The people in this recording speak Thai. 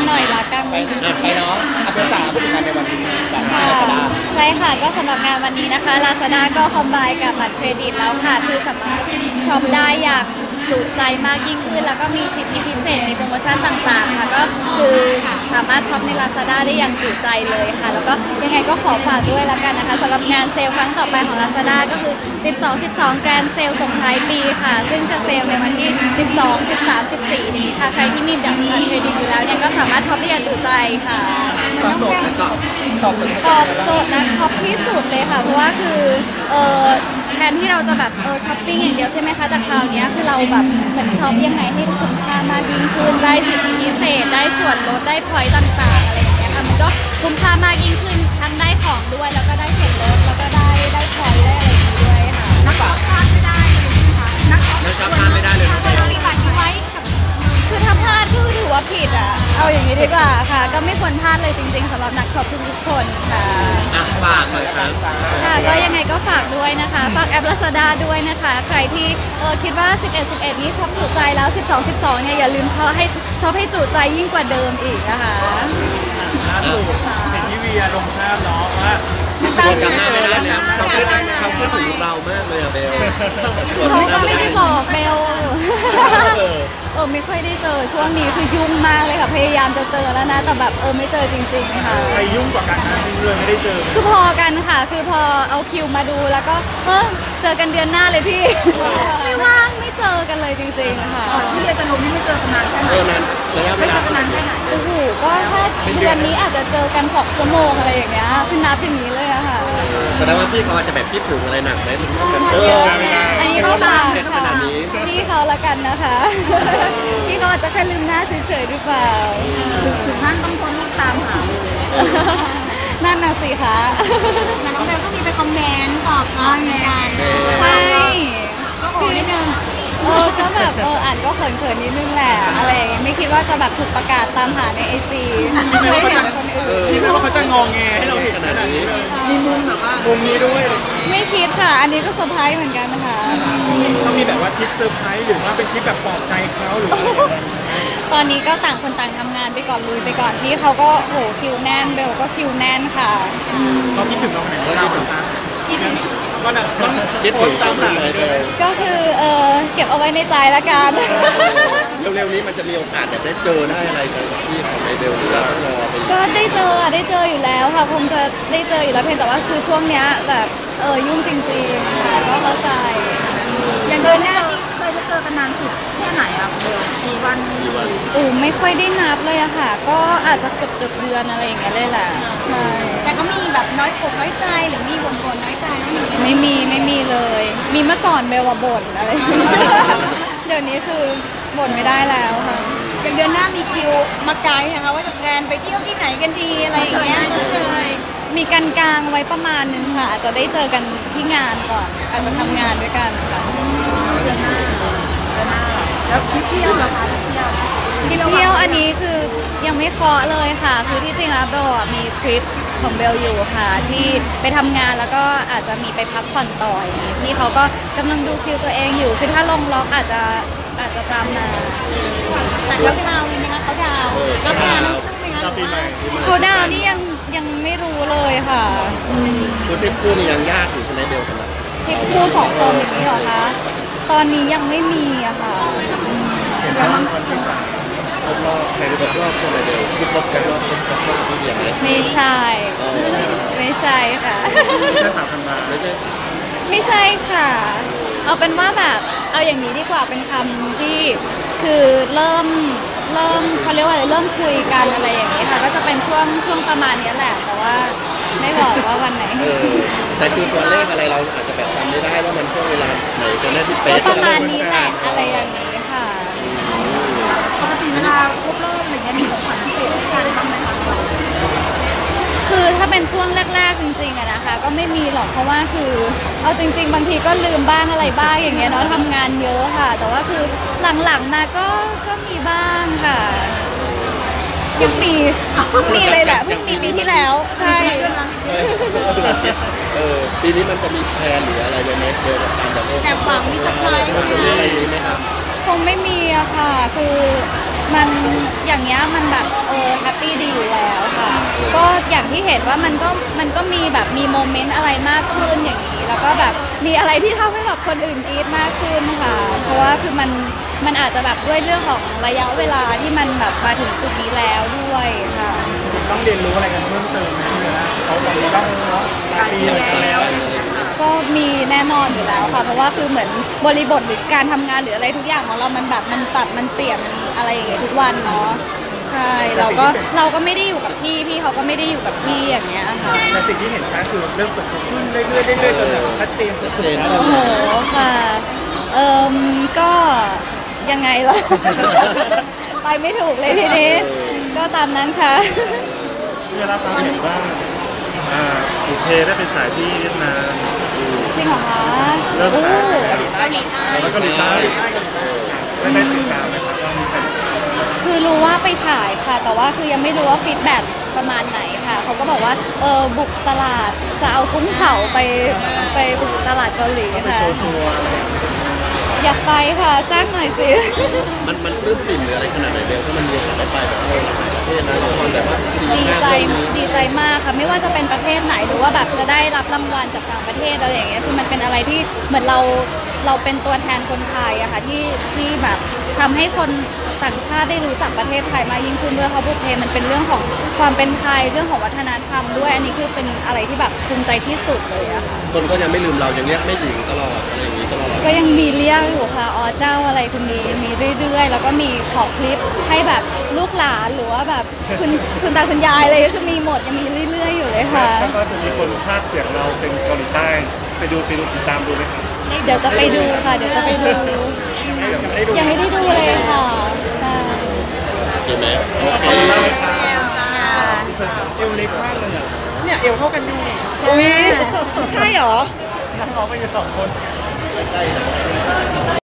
หน่อยละกันไปเนาะเบลจ๋าพูดถึงงานในวันนี้ค่ะใช่ค่ะก็สำหรับงานวันนี้นะคะ Lazada ก็คอมไบกับบัตรเครดิตแล้วค่ะคือสามารถช็อปได้อย่างจุใจมากยิ่งขึ้นแล้วก็มีสิทธิพิเศษมีโปรโมชั่นต่างๆค่ะก็คือสามารถช็อปใน Lazada ได้อย่างจุใจเลยค่ะแล้วก็ยังไงก็ขอฝากด้วยละกันนะคะสำหรับงานเซลล์ครั้งต่อไปของ Lazada ก็คือ 12 แกรนด์เซลล์ส่งท้ายปีค่ะซึ่งจะเซลล์ในวันที่ 12 13 14 นี้ค่ะใครที่มีบัตรเครดิตอยู่แล้วเนี่ยก็สามารถช็อปได้อย่างจุใจค่ะตอบโจทย์ตอบโจทย์นักช็อปที่สุดเลยค่ะเพราะว่าคือแทนที่เราจะแบบช้อปปิ้งอย่างเดียวใช่ไหมคะแต่คราวนี้คือเราแบบเหมือนช็อปยังไงให้คุ้มค่ามากยิ่งขึ้นได้สิทธิพิเศษได้ส่วนลดได้พอยต์ต่างๆอะไรอย่างเงี้ยค่ะมันก็คุ้มค่ามากยิ่งขึ้นทั้งได้ของด้วยแล้วก็ได้ส่วนลดแล้วก็ได้พอยต์ได้อะไรอย่างงี้ด้วยค่ะนักช็อปพลาดไม่ได้เลยนะคะนักช็อปพลาดไม่ได้เลยเรามีบัตรไว้กับคือถ้าพลาดก็คือถือว่าผิดอ่ะเอาอย่างนี้ดีกว่าค่ะก็ไม่ควรพลาดเลยจริงๆสำหรับนักช็อปทุกๆคนค่ะฝากหน่อยครับค่ะก็ยังไงก็ฝากด้วยนะคะฝากแอป Lazada ด้วยนะคะใครที่คิดว่า11 นี้ช็อปจุใจแล้ว12 เนี่ยอย่าลืมช็อปให้จุใจยิ่งกว่าเดิมอีกนะคะล่าสุดเห็นที่เวียลงภาพเนาะว่าจำหน้าไม่ได้เลยเขาพูดถึงเรามากเลยอะเบลเขาก็ไม่ได้บอกเบลไม่ค่อยได้เจอช่วงนี้คือยุ่งมากเลยค่ะพยายามจะเจอแล้วนะแต่แบบไม่เจอจริงๆค่ะใครยุ่งกว่ากันนะเลยไม่ได้เจอคือพอกันค่ะคือพอเอาคิวมาดูแล้วก็เจอกันเดือนหน้าเลยพี่ไม่ว่างไม่เจอกันเลยจริงๆค่ะที่เรียนจะลงนี่ไม่เจอกันนานแค่ไหนนานระยะเวลานานแค่ไหนโอ้โหก็แค่เดือนนี้อาจจะเจอกัน2 ชั่วโมงอะไรอย่างเงี้ยคือนับอย่างนี้เลยอะค่ะแสดงว่าพี่เขาอาจจะแบบคิดถึงอะไรหนักไหมถึงว่าแบบอันนี้ก็ฝากค่ะพี่เขาละกันนะคะพี่เขาอาจจะแค่ลืมหน้าเฉยๆหรือเปล่าถึงขั้นต้องโพสต์รูปตามหานั่นน่ะสิคะแต่น้องเบลก็มีไปคอมเมนต์ตอบน้องเหมือนกันใช่ก็โอ้นิดนึงก็แบบอ่านก็เขินๆนิดนึงแหละอะไรอย่างเงี้ยไม่คิดว่าจะแบบถูกประกาศตามหาในIGไม่เห็นคนอื่นคิดว่าเขาจะงงแงให้เราเห็นขนาดนี้มีมุมแบบว่ามุมนี้ด้วยไม่คิดค่ะอันนี้ก็เซอร์ไพรส์เหมือนกันนะคะเขามีแบบว่าทริปเซอร์ไพรส์หรือว่าเป็นทริปแบบปลอบใจเขาหรือว่าตอนนี้ก็ต่างคนต่างทำงานไปก่อนลุยไปก่อนพี่เขาก็โหคิวแน่นเบลก็คิวแน่นค่ะเขาคิดถึงเราไหนเราก็ต้องคิดถึงตามหาเลยก็คือเก็บเอาไว้ในใจละกันเร็วๆนี้มันจะมีโอกาสแบบได้เจอได้อะไรกับพี่ของในเบลหรือว่าต้องรอไปก็ได้เจออยู่แล้วค่ะคงจะได้เจออยู่แล้วเพียงแต่ว่าคือช่วงเนี้ยแบบยุ่งจริงๆค่ะก็เข้าใจอย่างเดือนหน้าที่เคยเจอกันนานสุดแค่ไหนอะเบลกี่วันไม่ค่อยได้นับเลยอะค่ะก็อาจจะเกือบเดือนอะไรอย่างเงี้ยเลยแหละใช่แต่ก็มีแบบน้อยใจหรือมีบ่นน้อยใจไม่มีเลยมีเมื่อก่อนเบลว่าบ่นอะไรเดี๋ยวนี้คือบ่นไม่ได้แล้วค่ะอย่างเดือนหน้ามีคิวมาไกด์นะคะว่าจะแพลนไปเที่ยวที่ไหนกันดีอะไรอย่างเงี้ยใช่มีกันกลางไว้ประมาณนึงค่ะอาจจะได้เจอกันที่งานก่อนอาจจะทำงานด้วยกันค่ะเดือนหน้าแล้วเที่ยวเหรอคะเที่ยวอันนี้คือยังไม่เคาะเลยค่ะคือที่จริงแล้วเบลมีทริปของเบลอยู่ค่ะที่ไปทำงานแล้วก็อาจจะมีไปพักผ่อนต่ออย่างนี้พี่เขาก็กำลังดูคิวตัวเองอยู่คือถ้าลงล็อกอาจจะตามมาแต่เขาดาวนี่นะคะเขาดาวรับงานเขาดาวนี่ยังไม่รู้เลยค่ะคือทริปคู่นี่ยังยากอยู่ใช่ไหมเบลสำหรับทริปคู่2 คนอย่างนี้เหรอคะตอนนี้ยังไม่มีอะค่ะเห็นว่าวันที่3ครบรอบใครรู้แบบรอบคนเดียวคือครบกันรอบครบที่เดียวเลยไม่ใช่ค่ะไม่ใช่3,000 บาทไม่ใช่ค่ะเอาเป็นว่าแบบเอาอย่างนี้ดีกว่าเป็นคำที่คือเริ่มเขาเรียกว่าอะไรเริ่มคุยกันอะไรอย่างนี้ค่ะก็จะเป็นช่วงประมาณนี้แหละแต่ว่าไม่บอกว่าวันไหนแต่คือตัวเลขอะไรเราอาจจะแบบจำไม่ได้ว่ามันช่วงเวลาไหนตัวเลขที่เป๊ะประมาณนี้แหละอะไรอย่างนี้ค่ะปกติเวลาครบรอบอะไรเงี้ยมีของขวัญพิเศษให้กันบ้างไหมคะคือถ้าเป็นช่วงแรกๆจริงๆอะนะคะก็ไม่มีหรอกเพราะว่าคือเอาจริงๆบางทีก็ลืมบ้างอะไรบ้างอย่างเงี้ยเนาะทำงานเยอะค่ะแต่ว่าคือหลังๆมาก็มีบ้างค่ะยังมีเลยแหละเพิ่งมีปีที่แล้วใช่ปีนี้มันจะมีแพลนหรืออะไรเลยไหมเบลแต่หวังมีสักไพรส์อะไรนี้ไหมครับคงไม่มีอะค่ะคือมันอย่างเงี้ยมันแบบแฮปปี้ดีอยู่แล้วค่ะก็อย่างที่เห็นว่ามันก็มีแบบมีโมเมนต์อะไรมากขึ้นอย่างนี้แล้วก็แบบมีอะไรที่ทำให้แบบคนอื่นกรี๊ดมากขึ้นค่ะเพราะว่าคือมันอาจจะแบบด้วยเรื่องของระยะเวลาที่มันแบบมาถึงจุดนี้แล้วด้วยค่ะต้องเรียนรู้อะไรกันเพิ่มเติมไหมเขาตอนนี้ต้องหลายปีแล้วก็มีแน่นอนอยู่แล้วค่ะเพราะว่าคือเหมือนบริบทหรือการทำงานหรืออะไรทุกอย่างของเรามันแบบมันตัดมันเปลี่ยนอะไรอย่างเงี้ยทุกวันเนาะใช่เราก็ไม่ได้อยู่กับพี่เขาก็ไม่ได้อยู่กับพี่อย่างเงี้ยค่ะแต่สิ่งที่เห็นชัดคือเริ่มเปิดตัวขึ้นเรื่อยๆจนแบบชัดเจนสุดๆแล้วโอ้โหค่ะก็ยังไงล่ะ ไปไม่ถูกเลยทีนี้ก็ตามนั้นค่ะเวลาฟังเห็นว่าบุพเพได้ไปฉายที่เวียดนามจริงเหรอคะเริ่มฉายโอ้แล้วก็เกาหลีใต้ได้ติดตามไหมครับว่ามีใครคือรู้ว่าไปฉายค่ะ แต่ว่าคือยังไม่รู้ว่าฟีดแบ็กประมาณไหนค่ะเขาก็บอกว่าบุกตลาดจะเอากุ้งเผาไปบุกตลาดเกาหลีไปค่ะโชว์ตัวอะไรอย่างเงี้ยอยากไปค่ะจ้างหน่อยสิมันปลื้มปิ่มหรืออะไรขนาดไหนเดียวถ้ามันมีโอกาสได้ไปแบบหลากหลายประเทศนะละครแบบว่าสี่ดีห้าใจเรื่องนี้ดีใจมากค่ะไม่ว่าจะเป็นประเทศไหนหรือว่าแบบจะได้รับรางวัลจากต่างประเทศอะไรอย่างเงี้ยคือมันเป็นอะไรที่เหมือนเราเป็นตัวแทนคนไทยอะค่ะที่แบบทำให้คนต่างชาติได้รู้จักประเทศไทยมากยิ่งขึ้นด้วยเพราะบุพเพมันเป็นเรื่องของความเป็นไทยเรื่องของวัฒนธรรมด้วยอันนี้คือเป็นอะไรที่แบบภูมิใจที่สุดเลยอะค่ะคนก็ยังไม่ลืมเรายังเรียกแม่หญิงตลอดอะไรอย่างนี้ตลอดก็ยังมีเรียกอยู่ค่ะอ๋อเจ้าอะไรคือมีเรื่อยๆ แล้วก็มีขอคลิปให้แบบลูกหลานหรือว่าแบบคุณตาคุณยายอะไรก็คือมีหมดยังมีเรื่อยๆอยู่เลยค่ะแล้วก็จะมีคนพากย์เสียงเราเป็นเกาหลีใต้ไปดูติดตามดูไหมครับเดี๋ยวจะไปดูค่ะ เดี๋ยวจะไปดูเสียงยังไม่ได้ดูเลยค่ะใช่เห็นไหมโอเคมากเลยครับเอวเล็กมากเลยอ่ะเนี่ยเอวเท่ากันอยู่อุ้ยใช่เหรอนักร้องไปกัน2 คนใกล้ๆนะ